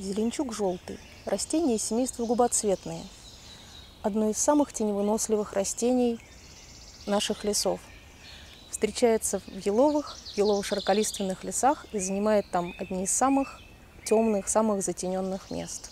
Зеленчук желтый – растение из семейства губоцветные. Одно из самых теневыносливых растений наших лесов. Встречается в еловых, елово-широколиственных лесах и занимает там одни из самых темных, самых затененных мест.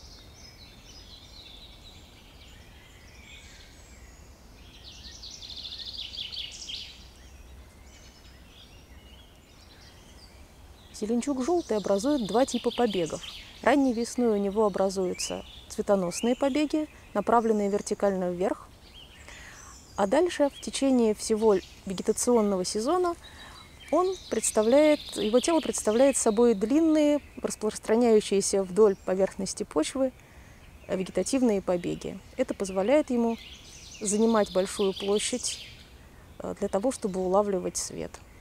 Зеленчук желтый образует два типа побегов. Ранней весной у него образуются цветоносные побеги, направленные вертикально вверх. А дальше, в течение всего вегетационного сезона, его тело представляет собой длинные, распространяющиеся вдоль поверхности почвы вегетативные побеги. Это позволяет ему занимать большую площадь для того, чтобы улавливать свет.